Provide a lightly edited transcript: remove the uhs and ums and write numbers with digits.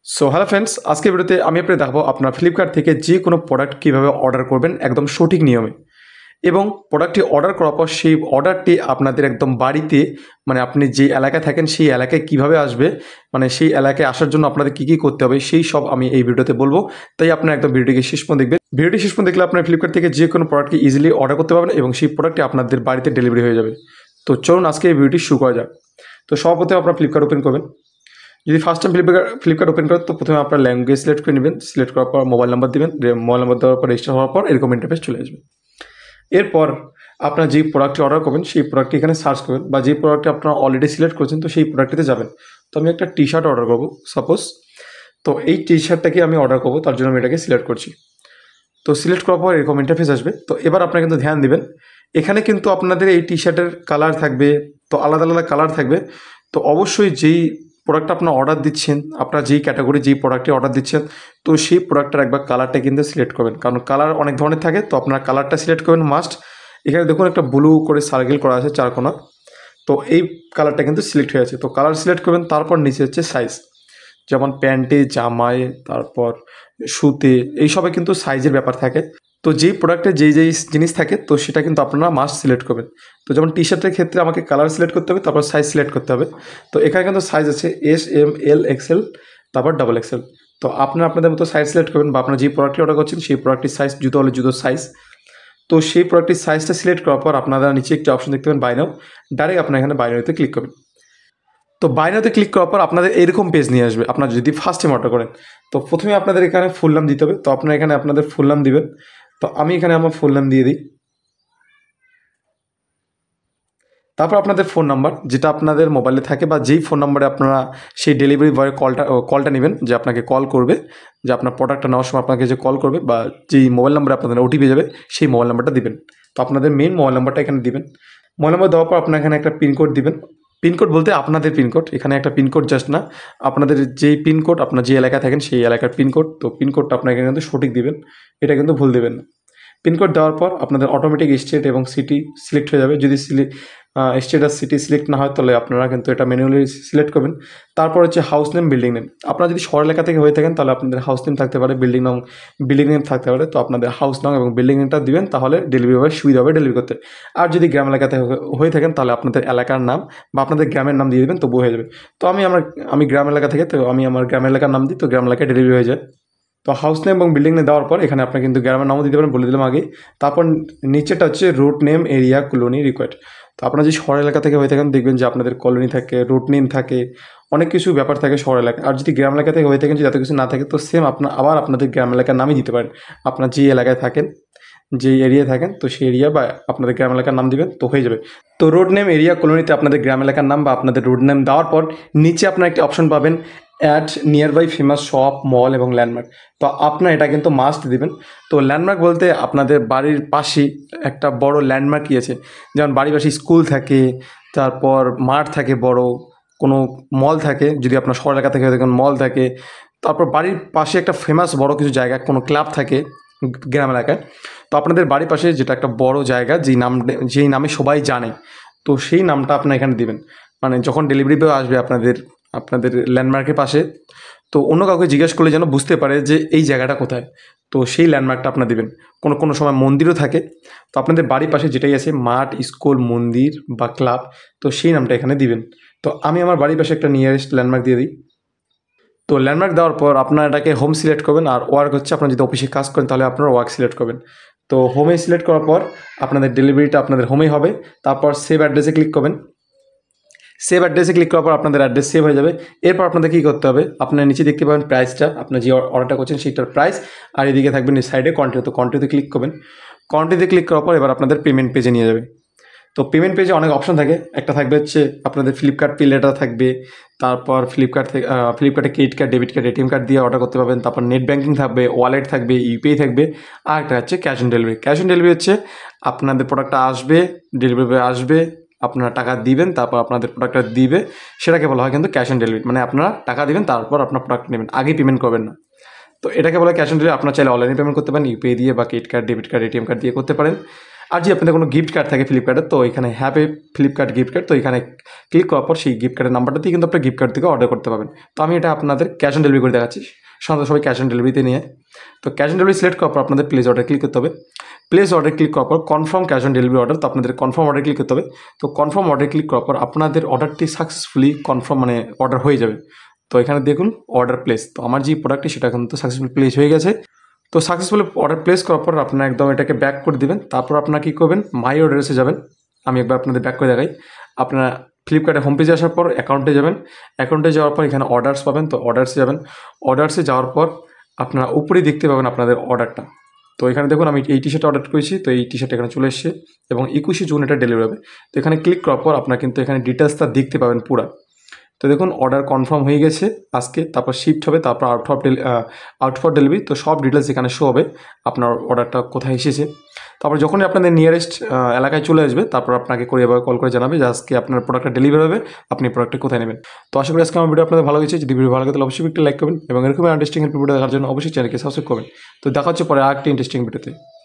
So hello friends, আজকের ভিডিওতে আমি আপনাদের দেখাবো আপনার ফ্লিপকার্ট থেকে যে কোনো প্রোডাক্ট কীভাবে অর্ডার করবেন একদম সঠিক নিয়মে, এবং প্রোডাক্টটি অর্ডার করার পর সেই অর্ডারটি আপনাদের একদম বাড়িতে, মানে আপনি যে এলাকায় থাকেন সেই এলাকায় কীভাবে আসবে, মানে সেই এলাকায় আসার জন্য আপনাদের কী কী করতে হবে সেই সব আমি এই ভিডিওতে বলবো। তাই আপনারা একদম ভিডিওটিকে শেষ পর্যন্ত দেখবেন। ভিডিওটি শেষ পর্যন্ত দেখলে আপনার ফ্লিপকার্ট থেকে যে কোনো প্রোডাক্টকে ইজিলি অর্ডার করতে পারবেন এবং সেই প্রোডাক্টটি আপনাদের বাড়িতে ডেলিভারি হয়ে যাবে। তো চলুন আজকে এই ভিডিওটি শুরু করা যাক। তো সর্বপ্রথমে আপনারা ফ্লিপকার্ট ওপেন করবেন। যদি ফার্স্ট টাইম ফ্লিপকার্ট ওপেন করেন তো প্রথমে আপনার ল্যাঙ্গুয়েজ সিলেক্ট করে নেবেন। সিলেক্ট করার পর মোবাইল নাম্বার দেবেন। মোবাইল নাম্বার দেওয়ার পর রেজিস্টার হওয়ার পর এরকম ইন্টারফেস চলে আসবে। এরপর আপনার যেই প্রোডাক্টটি অর্ডার করবেন সেই প্রোডাক্টটি এখানে সার্চ করবেন, বা যে প্রোডাক্টটি আপনারা অলরেডি সিলেক্ট করেছেন তো সেই প্রোডাক্টটিতে যাবেন। তো আমি একটা টি শার্ট অর্ডার করবো সাপোজ। তো এই টি শার্টটাকে আমি অর্ডার করবো, তার জন্য আমি এটাকে সিলেক্ট করছি। তো সিলেক্ট করার পর এরকম ইন্টারফেস আসবে। তো এবার আপনারা কিন্তু ধ্যান দিবেন, এখানে কিন্তু আপনাদের এই টি শার্টের কালার থাকবে, তো আলাদা আলাদা কালার থাকবে। তো অবশ্যই যেই প্রোডাক্টটা আপনার অর্ডার দিচ্ছেন, আপনার যেই ক্যাটাগরি যেই প্রোডাক্টটি অর্ডার দিচ্ছেন, তো সেই প্রোডাক্টটার একবার কালারটা কিন্তু সিলেক্ট করবেন, কারণ কালার অনেক ধরনের থাকে। তো আপনার কালারটা সিলেক্ট করবেন মাস্ট। এখানে দেখুন একটা ব্লু করে সার্কেল করা আছে চারকোনা, তো এই কালারটা কিন্তু সিলেক্ট হয়ে আছে। তো কালার সিলেক্ট করবেন, তারপর নিচে হচ্ছে সাইজ, যেমন প্যান্টে, জামায়, তারপর শুতে, এইসবে কিন্তু সাইজের ব্যাপার থাকে। তো যেই প্রোডাক্টে যেই জিনিস থাকে তো সেটা কিন্তু আপনারা মাস্ট সিলেক্ট করবেন। তো যেমন টি শার্টের ক্ষেত্রে আমাকে কালার সিলেক্ট করতে হবে, তারপর সাইজ সিলেক্ট করতে হবে। তো এখানে কিন্তু সাইজ আছে এস, এম, এল, এক্সেল, তারপর ডাবল এক্সেল। তো আপনারা আপনাদের মতো সাইজ সিলেক্ট করবেন, বা আপনারা যে প্রোডাক্টটি অর্ডার করছেন সেই প্রোডাক্টের সাইজ, জুতো হলে জুতোর সাইজ। তো সেই প্রোডাক্টের সাইজটা সিলেক্ট করার পর আপনারা নিচে একটি অপশন দেখতে পাবেন বাই নাও। ডাইরেক্ট আপনারা এখানে বাই নাওতে ক্লিক করবেন। তো বাই নাওতে ক্লিক করার পর আপনাদের এরকম পেজ নিয়ে আসবে আপনারা যদি ফার্স্ট টাইম অর্ডার করেন। তো প্রথমে আপনাদের এখানে ফুল নাম দিতে হবে। তো আপনারা এখানে আপনাদের ফুল নাম দিবেন। তো আমি এখানে আমার ফুল নাম দিয়ে দিই। তারপর আপনাদের ফোন নাম্বার, যেটা আপনাদের মোবাইলে থাকে, বা যেই ফোন নাম্বারে আপনারা সেই ডেলিভারি বয়ের কলটা নেবেন, যে আপনাকে কল করবে, যে আপনার প্রোডাক্টটা নেওয়ার সময় আপনাকে যে কল করবে, বা যেই মোবাইল নাম্বারে আপনাদের ওটিপি যাবে সেই মোবাইল নাম্বারটা দিবেন। তো আপনাদের মেন মোবাইল নাম্বারটা এখানে দিবেন। মোবাইল নাম্বার দেওয়ার পর আপনার এখানে একটা পিনকোড দিবেন। পিনকোড বলতে আপনাদের পিনকোড, এখানে একটা পিনকোড জাস্ট না, আপনাদের যেই পিনকোড, আপনার যে এলাকায় থাকেন সেই এলাকার পিনকোড। তো পিনকোডটা আপনার এখানে কিন্তু সঠিক দিবেন, এটা কিন্তু ভুল দেবেন না। পিনকোড দেওয়ার পর আপনাদের অটোমেটিক স্টেট এবং সিটি সিলেক্ট হয়ে যাবে। যদি স্টেট আর সিটি সিলেক্ট না হয় তাহলে আপনারা কিন্তু এটা ম্যানুয়ালি সিলেক্ট করবেন। তারপর হচ্ছে হাউস নেম, বিল্ডিং নেম। আপনারা যদি শহর এলাকা থেকে হয়ে থাকেন তাহলে আপনাদের হাউস নেম থাকতে পারে, বিল্ডিং নেম থাকতে পারে। তো আপনাদের হাউস নাম এবং বিল্ডিং নেমটা দিবেন, তাহলে ডেলিভারি হবে, সুবিধা হবে ডেলিভারি করতে। আর যদি গ্রাম এলাকাতে হয়ে থাকেন তাহলে আপনাদের এলাকার নাম বা আপনাদের গ্রামের নাম দিয়ে দেবেন, তবু হয়ে যাবে। তো আমি গ্রাম এলাকা থেকে, তো আমি আমার গ্রাম এলাকার নাম দিই, তো গ্রাম এলাকায় ডেলিভারি হয়ে যায়। তো হাউস নেম এবং বিল্ডিং নেম দেওয়ার পর এখানে আপনি কিন্তু গ্রামের নামও দিতে পারেন, বলে দিলাম আগে। তারপর নিচেটা হচ্ছে route name, area, colony, required. তো আপনারা যদি শহর এলাকা থেকে হয়ে থাকেন দেখবেন যে আপনাদের কলোনি থাকে, রুট নেম থাকে, অনেক কিছু ব্যাপার থাকে শহর এলাকায়। আর যদি গ্রাম এলাকা থেকে হয়ে থাকেন যদি এত কিছু না থাকে তো সেম আবার আপনাদের গ্রাম এলাকার নামই দিতে পারেন। আপনার যে এলাকায় থাকেন, যে এরিয়ায় থাকেন, তো সেই এরিয়া বা আপনাদের গ্রাম এলাকার নাম দিবেন, তো হয়ে যাবে। তো রোড নেম, এরিয়া, কলোনিতে আপনাদের গ্রাম এলাকার নাম বা আপনাদের রোড নেম দেওয়ার পর নিচে আপনার একটি অপশন পাবেন add nearby famous shop, mall এবং ল্যান্ডমার্ক। তো আপনার এটা কিন্তু মাস্ট দিবেন। তো ল্যান্ডমার্ক বলতে আপনাদের বাড়ির পাশেই একটা বড় ল্যান্ডমার্কই আছে, যেমন বাড়ির পাশে স্কুল থাকে, তারপর মাঠ থাকে, বড় কোনো মল থাকে, যদি আপনার শহর এলাকা থেকে দেখুন মল থাকে। তারপর বাড়ির পাশে একটা ফেমাস বড় কিছু জায়গা, কোনো ক্লাব থাকে গ্রাম এলাকায়। তো আপনাদের বাড়ির পাশে যেটা একটা বড় জায়গা, যেই নামে সবাই জানে, তো সেই নামটা আপনার এখানে দিবেন। মানে যখন ডেলিভারি বয় আসবে আপনাদের ল্যান্ডমার্কের পাশে, তো অন্য কাউকে জিজ্ঞেস করলে যেন বুঝতে পারে যে এই জায়গাটা কোথায়, তো সেই ল্যান্ডমার্কটা আপনার দিবেন। কোনো সময় মন্দিরও থাকে, তো আপনাদের বাড়ির পাশে যেটাই আছে, মাঠ, স্কুল, মন্দির বা ক্লাব, তো সেই নামটা এখানে দিবেন। তো আমি আমার বাড়ির পাশে একটা নিয়ারেস্ট ল্যান্ডমার্ক দিয়ে দিই। তো ল্যান্ডমার্ক দেওয়ার পর আপনারা এটাকে হোম সিলেক্ট করবেন, আর ওয়ার্ক হচ্ছে আপনারা যদি অফিসে কাজ করেন তাহলে আপনারা ওয়ার্ক সিলেক্ট করবেন। তো হোমে সিলেক্ট করার পর আপনাদের ডেলিভারিটা আপনাদের হোমেই হবে। তারপর সেভ অ্যাড্রেসে ক্লিক করবেন। সেভ অ্যাড্রেসে ক্লিক করার পর আপনাদের অ্যাড্রেস সেভ হয়ে যাবে। এরপর আপনাদের কী করতে হবে, আপনার নিচে দেখতে পাবেন প্রাইসটা, আপনার যে অর্ডারটা করছেন সেইটার প্রাইস, আর এদিকে থাকবেন সাইডে কন্টিনিউ। তো কন্টিনিউতে ক্লিক করবেন। কন্টিনিউতে ক্লিক করার পর এবার আপনাদের পেমেন্ট পেজে নিয়ে যাবে। তো পেমেন্ট পেজে অনেক অপশন থাকে, একটা থাকবে হচ্ছে আপনাদের ফ্লিপকার্ট পে লেটার থাকবে, তারপর ফ্লিপকার্টে credit card, debit card, ATM card দিয়ে অর্ডার করতে পারবেন। তারপর নেট ব্যাঙ্কিং থাকবে, ওয়ালেট থাকবে, ইউপিআই থাকবে, আর একটা হচ্ছে cash on delivery. Cash on delivery হচ্ছে আপনাদের প্রোডাক্টটা আসবে, ডেলিভারি বয় আসবে, আপনারা টাকা দিবেন, তারপর আপনাদের প্রোডাক্টটা দিবে, সেটাকে বলা হয় কিন্তু ক্যাশ অন ডেলিভারি। মানে আপনারা টাকা দিবেন, তারপর আপনার প্রোডাক্ট নেবেন, আগেই পেমেন্ট করবেন না। তো এটাকে বলে ক্যাশ অন ডেলিভারি। আপনারা চাইলে অনলাইনে পেমেন্ট করতে পারেন, ইউপিআই দিয়ে, বা credit card, debit card, ATM card দিয়ে করতে পারেন। আর যদি আপনাদের কোনো গিফট কার্ড থাকে ফ্লিপকার্টে, তো এখানে have a Flipkart gift card, তো এখানে ক্লিক করার পর সেই গিফট কার্ডের নাম্বারটা দিয়ে কিন্তু আপনার গিফট কার্ড থেকে অর্ডার করতে পারবেন। তো আমি এটা আপনাদের ক্যাশ অন ডেলিভারি করে দেখাচ্ছি, সাধারণত সবাই ক্যাশ অন ডেলিভারিতে নিয়ে। তো ক্যাশ অন ডেলিভারি সিলেক্ট করার পর আপনাদের প্লেস অর্ডার ক্লিক করতে হবে। প্লেস অর্ডার ক্লিক করার পর confirm cash on delivery order, তো আপনাদের কনফার্ম অর্ডার ক্লিক করতে হবে। তো কনফার্ম অর্ডার ক্লিক করার পর আপনাদের অর্ডারটি সাকসেসফুলি কনফার্ম মানে অর্ডার হয়ে যাবে। তো এখানে দেখুন অর্ডার প্লেস, তো আমার যে প্রোডাক্টটি সেটা কিন্তু সাকসেসফুল প্লেস হয়ে গেছে। তো সাকসেসফুলি অর্ডার প্লেস করার পর আপনারা একদম এটাকে ব্যাক করে দিবেন। তারপর আপনারা কী করবেন, মাই অর্ডার্সে যাবেন। আমি একবার আপনাদের ব্যাক করে দেখাই। আপনারা ফ্লিপকার্টের হোম পেজে আসার পর অ্যাকাউন্টে যাবেন। অ্যাকাউন্টে যাওয়ার পর এখানে অর্ডার্স পাবেন, তো অর্ডার্সে যাবেন। অর্ডার্সে যাওয়ার পর আপনারা উপরেই দেখতে পাবেন আপনাদের অর্ডারটা। তো এখানে দেখুন আমি এই টি শার্ট অর্ডার করেছি, তো এই টি শার্ট এখানে চলে এসেছে এবং 21শে জুন এটা ডেলিভারি হবে। তো এখানে ক্লিক করার পর আপনারা কিন্তু এখানে ডিটেলসটা দেখতে পাবেন পুরা। তো দেখুন অর্ডার কনফার্ম হয়ে গেছে আজকে, তারপর শিফট হবে, তারপর আউট ফর ডেলিভারি। তো সব ডিটেলস এখানে শো হবে আপনার অর্ডারটা কোথায় এসেছে। তারপর যখনই আপনাদের নিয়ারেস্ট এলাকায় চলে আসবে, তারপর আপনাকে এবার কল করে জানাবে যে আজকে আপনার প্রোডাক্টটা ডেলিভারি হবে, আপনি প্রোডাক্টটা কোথায় নেবেন। তো আশা করি আজকে আমার ভিডিও আপনাদের ভালো হয়েছে। যদি ভিডিও ভালো লাগে তাহলে অবশ্যই একটা লাইক করবেন এবং এরকম ইন্টারেস্টিং ভিডিও দেখার জন্য অবশ্যই চ্যানেলকে সাবস্ক্রাইব করবেন। তো দেখা হচ্ছে পরে আরেকটি ইন্টারেস্টিং ভিডিওতে।